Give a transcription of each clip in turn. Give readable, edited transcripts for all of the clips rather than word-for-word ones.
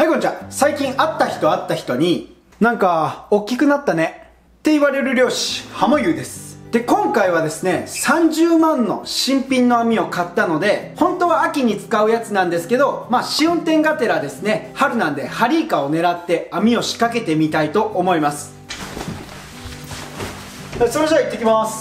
はい、こんにちは。最近会った人に、なんか、大きくなったねって言われる漁師、ハモユーです。で、今回はですね、30万の新品の網を買ったので、本当は秋に使うやつなんですけど、試運転がてらですね、春なんでハリイカを狙って網を仕掛けてみたいと思います。それじゃあ行ってきます。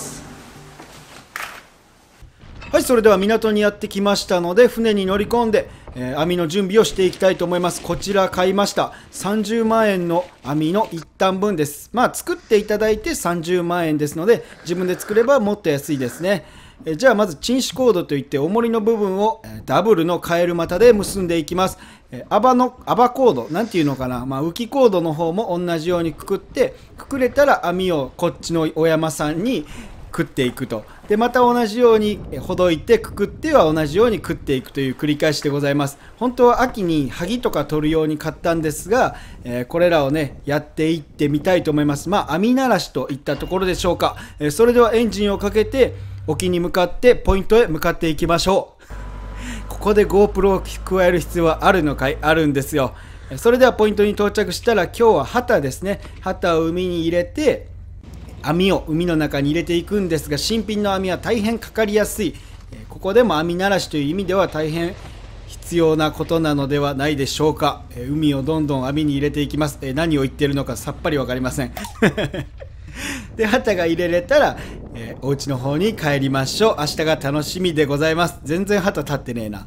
はい、それでは港にやってきましたので、船に乗り込んで、網の準備をしていきたいと思います。こちら買いました30万円の網の1単分です。作っていただいて30万円ですので、自分で作ればもっと安いですね。じゃあまずチンシコードといって重りの部分をダブルのカエル股で結んでいきます。アバコードなんていうのかな、浮きコードの方も同じようにくくって、くくれたら網をこっちのお山さんに食っていくと。でまた同じようにほどいてくくっては同じように食っていくという繰り返しでございます。本当は秋に萩とか取るように買ったんですが、これらをねやっていってみたいと思います。網慣らしといったところでしょうか。それではエンジンをかけて沖に向かってポイントへ向かっていきましょう。ここで GoPro を加える必要はあるのかい？あるんですよ。それではポイントに到着したら、今日は旗ですね。旗を海に入れて網を海の中に入れていくんですが、新品の網は大変かかりやすい。ここでも網慣らしという意味では大変必要なことなのではないでしょうか。海をどんどん網に入れていきます。何を言っているのかさっぱり分かりません。で旗が入れれたら、お家の方に帰りましょう。明日が楽しみでございます。全然旗立ってねえな。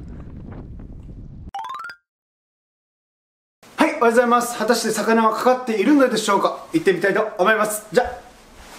はい、おはようございます。果たして魚はかかっているのでしょうか。行ってみたいと思います。じゃあ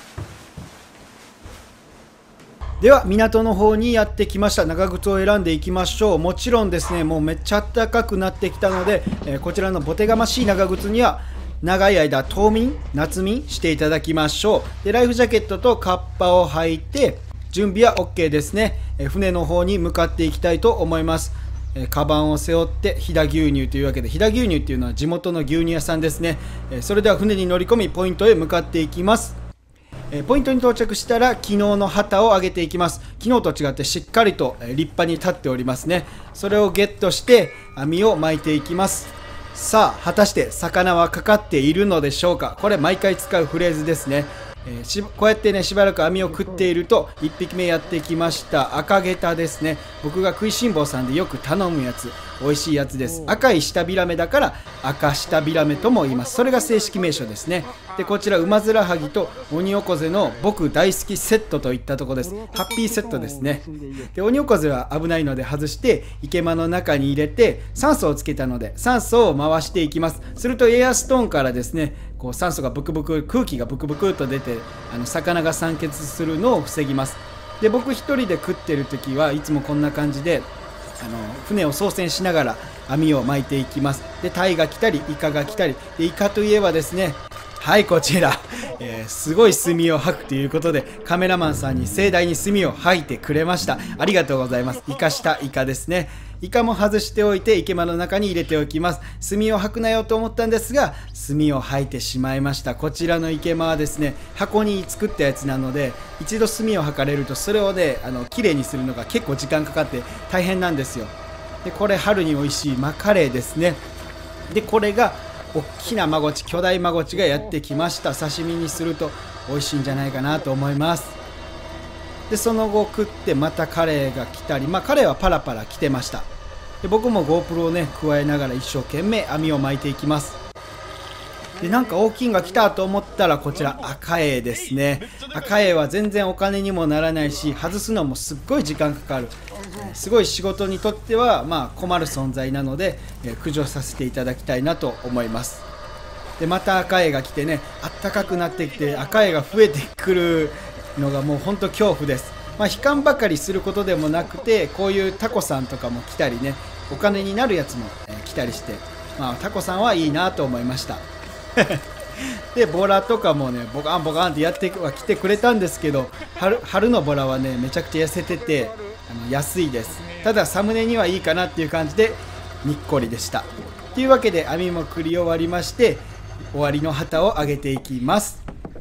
では港の方にやってきました。長靴を選んでいきましょう。もちろんですね、もうめっちゃ暖かくなってきたので、こちらのボテがましい長靴には長い間冬眠夏眠していただきましょう。でライフジャケットとカッパを履いて準備は OK ですね。船の方に向かっていきたいと思います。カバンを背負って飛騨牛乳というわけで、飛騨牛乳っていうのは地元の牛乳屋さんですね。それでは船に乗り込みポイントへ向かっていきます。ポイントに到着したら昨日の旗を上げていきます。昨日と違ってしっかりと立派に立っておりますね。それをゲットして網を巻いていきます。さあ果たして魚はかかっているのでしょうか。これ毎回使うフレーズですね。こうやってねしばらく網を食っていると1匹目やってきました赤ゲタですね。僕が食いしん坊さんでよく頼むやつ、美味しいやつです。赤い舌ビラメだから赤舌ビラメとも言います。それが正式名称ですね。でこちらウマヅラハギとオニオコゼの僕大好きセットといったところです。ハッピーセットですね。でオニオコゼは危ないので外して池間の中に入れて酸素をつけたので酸素を回していきます。するとエアストーンからですね、こう酸素がブクブク、空気がブクブクと出て魚が酸欠するのを防ぎます。で僕一人で食ってる時はいつもこんな感じで船を操船しながら網を巻いていきます。でタイが来たりイカが来たりで、イカといえばですね、はいこちら、すごい炭を吐くということでカメラマンさんに盛大に炭を吐いてくれました。ありがとうございます。イカしたイカですね。イカも外しておいて池間の中に入れておきます。炭を吐くなよと思ったんですが炭を吐いてしまいました。こちらの池間はですね箱に作ったやつなので、一度炭を吐かれるとそれをねきれいにするのが結構時間かかって大変なんですよ。でこれ春に美味しいマカレーですね。でこれが大きなマゴチ、巨大マゴチがやってきました。刺身にすると美味しいんじゃないかなと思います。でその後食ってまたカレーが来たり、カレーはパラパラ来てました。で僕も GoPro をね加えながら一生懸命網を巻いていきます。でなんか大きいのが来たと思ったらこちら赤エイですね。赤エイは全然お金にもならないし外すのもすっごい時間かかる、すごい仕事にとっては困る存在なので、駆除させていただきたいなと思います。でまた赤エイが来てね、あったかくなってきて赤エイが増えてくるのがもう本当恐怖です。悲観ばかりすることでもなくて、こういうタコさんとかも来たりね、お金になるやつも、来たりして、タコさんはいいなと思いました。でボラとかもねボカンボカンってやっては来てくれたんですけど、春のボラはねめちゃくちゃ痩せてて安いです。ただサムネにはいいかなっていう感じでにっこりでした。というわけで網も繰り終わりまして、終わりの旗を上げていきます。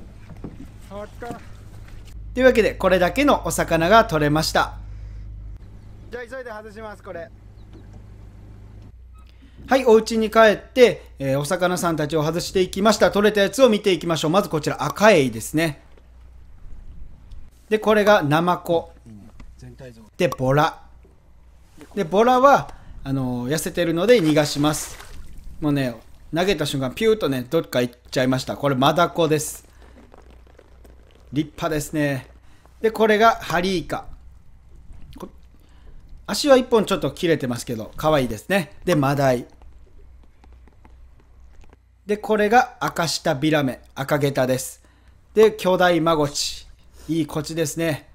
というわけでこれだけのお魚が取れました。じゃあ急いで外します。これはい、お家に帰って、お魚さんたちを外していきました。取れたやつを見ていきましょう。まずこちら赤エイですね。で、これがナマコ。で、ボラ。で、ボラは痩せてるので逃がします。もうね、投げた瞬間ピューッとね、どっか行っちゃいました。これマダコです。立派ですね。で、これがハリイカ。足は1本ちょっと切れてますけど可愛いですね。で、マダイ。で、これが赤舌ビラメ、赤ゲタです。で、巨大マゴチ。いいコチですね。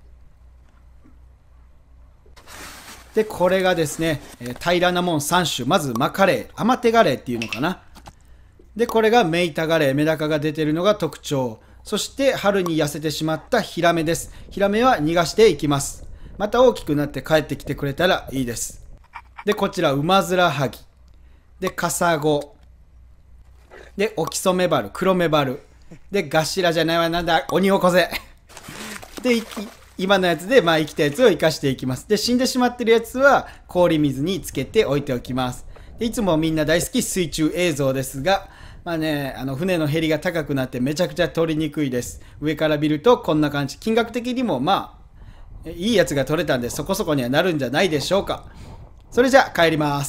で、これがですね、平らなもん3種。まずマカレー、アマテガレーっていうのかな。で、これがメイタガレー、メダカが出てるのが特徴。そして、春に痩せてしまったヒラメです。ヒラメは逃がしていきます。また大きくなって帰ってきてくれたらいいです。で、こちら、ウマヅラハギ。で、カサゴ。で、オキソメバル、黒メバル。で、ガシラじゃないわ、なんだ、オニオコゼ。で、今のやつで、生きたやつを生かしていきます。で、死んでしまってるやつは、氷水につけて置いておきます。で、いつもみんな大好き水中映像ですが、船のヘリが高くなってめちゃくちゃ撮りにくいです。上から見るとこんな感じ。金額的にもいいやつが撮れたんで、そこそこにはなるんじゃないでしょうか。それじゃあ帰ります。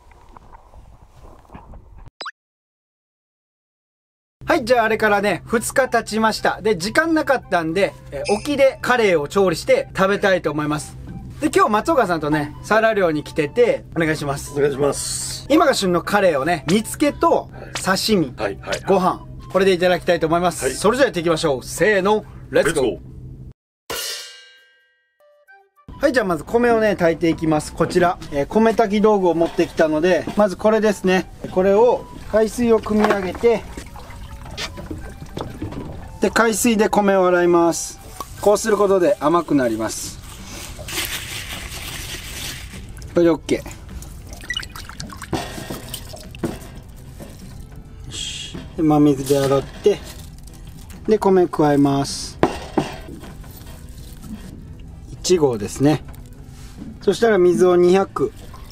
はい、じゃああれからね、2日経ちました。で、時間なかったんで、沖でカレーを調理して食べたいと思います。で、今日松岡さんとね、サラ漁に来てて、お願いします。 お願いします。 今が旬のカレーをね、煮付けと刺身、ご飯、これでいただきたいと思います。はい、それじゃあやっていきましょう。せーの、レッツゴー。はい、じゃあまず米をね、炊いていきます。こちら、米炊き道具を持ってきたので、まずこれですね。これを、海水を汲み上げて、で、海水で米を洗います。こうすることで甘くなります。これで OK。よし。で、真水で洗って、で、米加えます。1合ですね。そしたら水を200。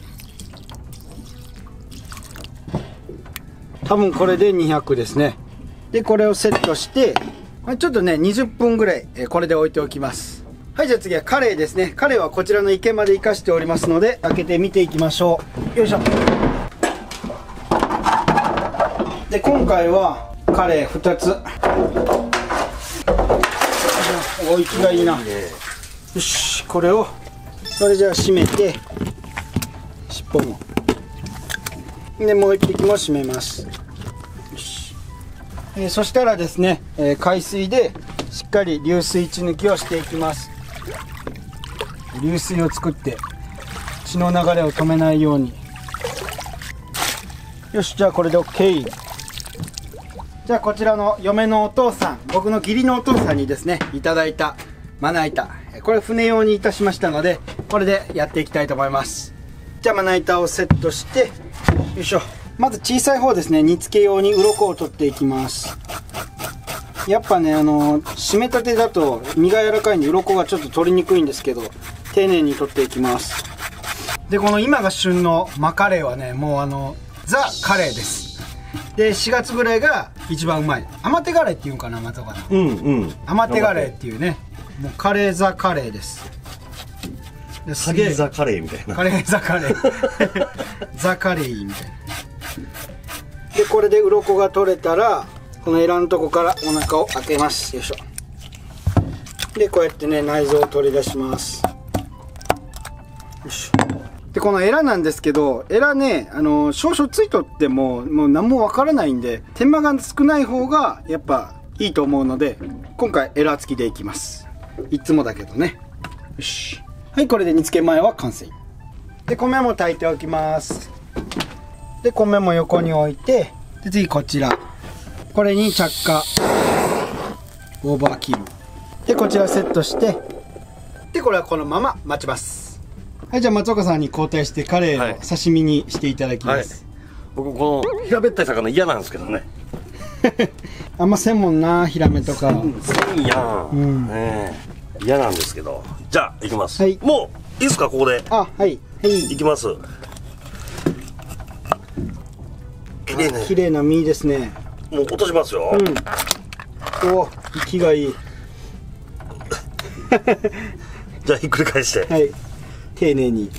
多分これで200ですね。で、これをセットして、ちょっとね、20分ぐらい、これで置いておきます。はい、じゃあ次はカレーですね。カレーはこちらの池まで活かしておりますので、開けてみていきましょう。よいしょ。で、今回はカレー2つ。お、息がいいな。よし、これを、それじゃあ閉めて、尻尾も。で、もう1匹も閉めます。そしたらですね、海水でしっかり流水血抜きをしていきます。流水を作って血の流れを止めないように。よし、じゃあこれで OK。 じゃあこちらの嫁のお父さん、僕の義理のお父さんにですね、いただいたまな板、これ船用にいたしましたので、これでやっていきたいと思います。じゃあまな板をセットして、よいしょ。まず小さい方ですね、煮付け用に鱗を取っていきます。やっぱね、締めたてだと身が柔らかいんで鱗がちょっと取りにくいんですけど、丁寧に取っていきます。で、この今が旬のマカレーはね、もうザ・カレーです。で、4月ぐらいが一番うまい。アマテガレーっていうんかな、松岡さん。アマテガレーっていうね、もうカレーザ・カレーです。 カレーザ・カレーみたいな。 カレーザ・カレー。ザ・カレーみたいな。で、これで鱗が取れたら、このエラのとこからお腹を開けます。よいしょ。で、こうやってね、内臓を取り出します。よいしょ。で、このエラなんですけど、エラね、少々ついとってもう何もわからないんで、手間が少ない方がやっぱいいと思うので、今回エラ付きでいきます。いつもだけどね。よし。はい、これで煮付け前は完成。で、米も炊いておきます。で、米も横に置いて、で、次こちら。これに着火。オーバーキル。で、こちらセットして、で、これはこのまま待ちます。はい、じゃあ松岡さんに交代してカレーを刺身にしていただきます。 僕、この平べったい魚嫌なんですけどね。 あんませんもんな、ヒラメとか。 せんやん。嫌なんですけど。じゃあ、いきます。はい。もう、いいですか、ここで。 あ、はい。はい。 いきます。 綺麗ね。 綺麗な身ですね。 もう落としますよ。 お、息がいい。 じゃあひっくり返して。 はい、丁寧に。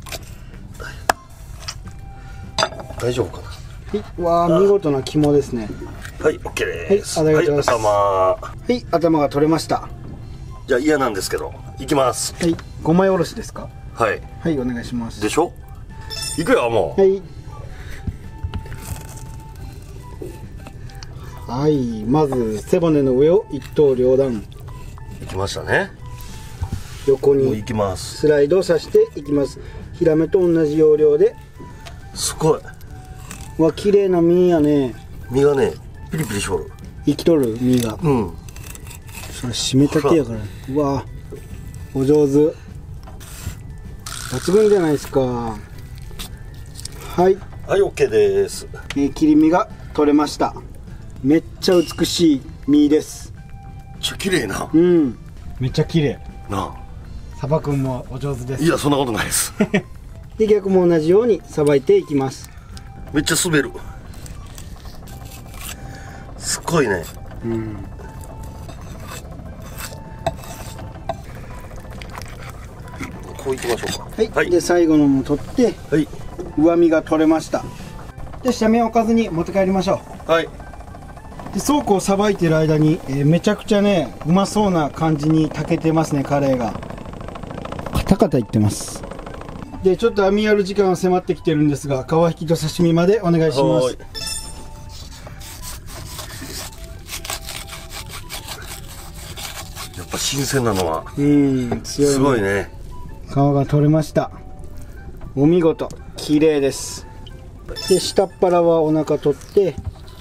大丈夫かな。 はい、わあ、見事な肝ですね。 はい、オッケーです。 はい、ありがとうございます。 はい、頭が取れました。 じゃあ嫌なんですけど、いきます。 はい、5枚おろしですか。 はいはい、お願いします。 でしょ。いくよ、もう。 はい、まず背骨の上を一刀両断。 いきましたね。 横にもういきます。 スライドさせていきます。ヒラメと同じ要領で。 すごい。 わ、綺麗な身やね。 身がね、ピリピリしおる。 生きとる身が。 うん。 それ締めたてやから。うわ、お上手。抜群じゃないですか。はい。 はい、オッケーです。 切り身が取れました。めっちゃ美しい身です。 ちょ、綺麗な。 うん。めっちゃ綺麗。 なあ。 さばくんもお上手です。 いや、そんなことないです。 で、逆も同じようにさばいていきます。 めっちゃ滑る。すっごいね。 うん。 こういきましょうか。 はい。はい、で、最後のも取って、 はい。 上身が取れました。で、下面を置かずに持って帰りましょう。はい。 で、そうこうさばいてる間に、めちゃくちゃね、うまそうな感じに炊けてますね、カレーが。カタカタいってます。で、ちょっと網やる時間が迫ってきてるんですが、皮引きと刺身までお願いします。 やっぱ新鮮なのは強いね。 すごいね。 皮が取れました。お見事、綺麗です。で、下っ腹はお腹取って、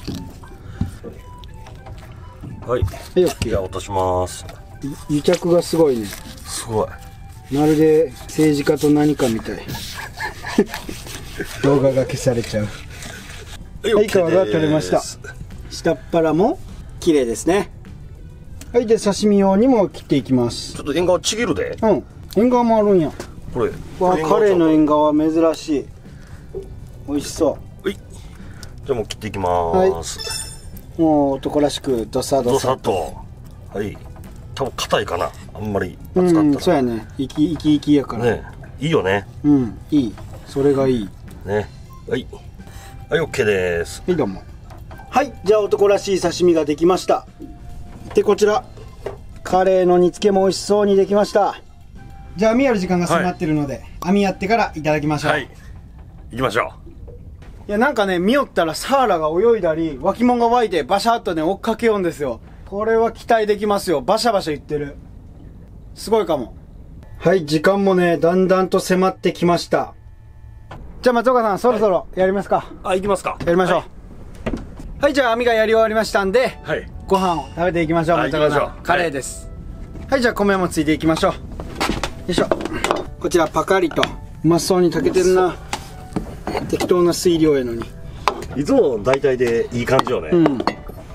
はい。 はい、オッケー。 じゃあ落とします。 癒着がすごいね。 すごい。 まるで政治家と何かみたい。動画が消されちゃう。はい、皮が取れました。下っ腹も綺麗ですね。はい、で刺身用にも切っていきます。 ちょっと縁側ちぎるで。 うん、縁側もあるんや。 これ。 わあ、カレーの縁側珍しい。美味しそう。 はい。じゃあもう切っていきます。 はい、もう男らしくドサドサと。はい。多分硬いかな。あんまり厚かったら。 そうやね。生きやから。 ね、いいよね。 うん、いい。それがいい。 ね。はい。はい、オッケーです。 はい、どうも。はい、じゃあ男らしい刺身ができました。で、こちらカレーの煮付けも美味しそうにできました。じゃあ網やる時間が迫ってるので、網やってからいただきましょう。 はい。行きましょう。いや、なんかね、見よったらサーラが泳いだり、脇もんが湧いてバシャッとね追っかけようんですよ。これは期待できますよ。バシャバシャ言ってる。すごいかも。はい、時間もね、だんだんと迫ってきました。じゃあ松岡さん、そろそろやりますか。 はい、行きますか。 やりましょう。はい、じゃあ網がやり終わりましたんで、 はい、 ご飯を食べていきましょう。松岡さん、カレーです。はい、じゃあ米もついていきましょう。よいしょ。こちらパカリとうまそうに炊けてるな。適当な水量やのに。 いつも大体でいい感じよね。 うん。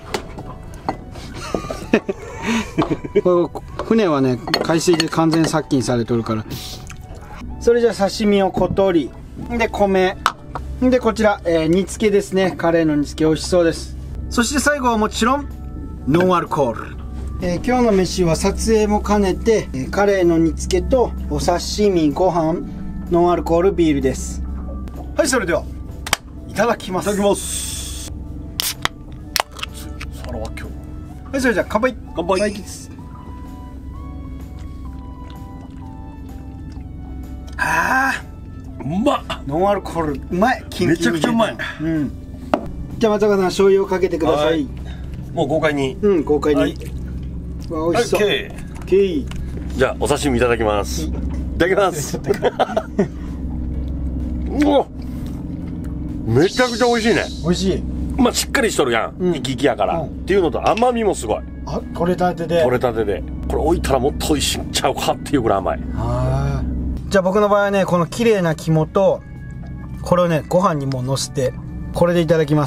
これ船はね、海水で完全殺菌されとるから。それじゃあ刺身を小取りで、米で、こちら、煮付けですね。カレーの煮付け美味しそうです。そして最後はもちろんノンアルコール。今日の飯は撮影も兼ねて、カレーの煮付けとお刺身、ご飯、ノンアルコールビールです。はい、それではいただきます。 いただきます。皿は今日。 はい、それじゃあ乾杯。 乾杯。 あー、うまっ。 ノンアルコールうまい。 めちゃくちゃうまい。 うん。じゃあ松岡さん、醤油をかけてください。 もう豪快に。 うん、豪快に。はい、わ、美味しそう。 じゃあお刺身いただきます。いただきます。お、めちゃくちゃ美味しいね。 美味しい。 まあしっかりしとるやん。生き生きやから。っていうのと甘みもすごい。 あ、取れたてで。 取れたてで。これ置いたらもっと美味しいんちゃうかっていうぐらい甘い。 じゃあ僕の場合はね、この綺麗な肝とこれをね、ご飯にものせて、これでいただきます。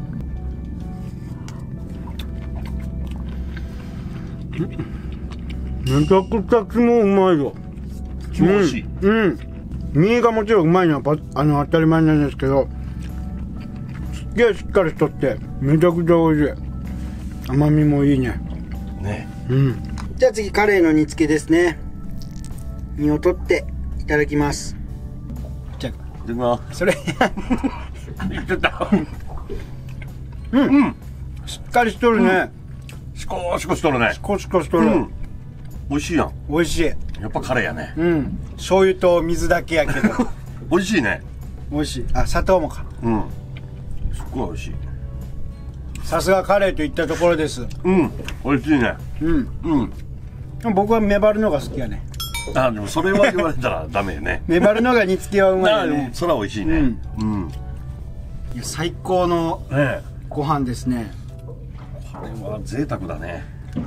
めちゃくちゃ肝うまいよ。 肝美味しい。 うん。身がもちろんうまいのは当たり前なんですけど、 気がしっかりしとってめちゃくちゃ美味しい。甘みもいいね。 ね。 うん。じゃあ次カレイの煮付けですね。身を取っていただきます。じゃでもあそれ言ってた。 うん、うん、しっかりしとるね。 シコシコしとるね。 シコシコしとる。 美味しいやん。 美味しい。 やっぱカレーやね。 うん。醤油と水だけやけど美味しいね。 美味しい。あ、砂糖もか。 うん。すっごい美味しい。 さすがカレーといったところです。 うん。美味しいね。 うんうん。僕はメバルのが好きやね。 あ、でもそれは言われたらダメよね。 メバルのが煮付けはうまいよね。 それは美味しいね。うん。 いや最高のご飯ですね。 これは贅沢だね。 うん。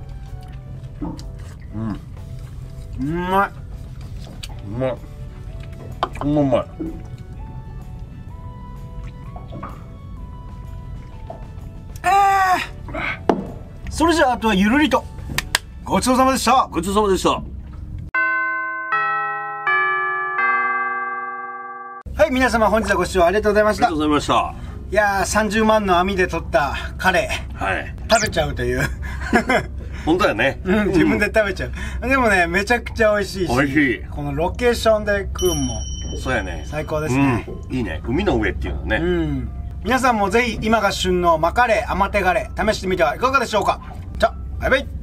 うん。うまい。 うまい。うまい。 それじゃああとはゆるりと。ごちそうさまでした。 ごちそうさまでした。 はい、皆様本日はご視聴ありがとうございました。 ありがとうございました。 いやー、30万の網で取ったカレー、 はい、 食べちゃうという本当やね。 うん、自分で食べちゃう。でもね、めちゃくちゃ美味しいし、 美味しい。 このロケーションで食うもそうやね、 最高ですね。 いいね、海の上っていうのね。 皆さんもぜひ今が旬のマカレー、甘手ガレー試してみてはいかがでしょうか。じゃあバイバイ。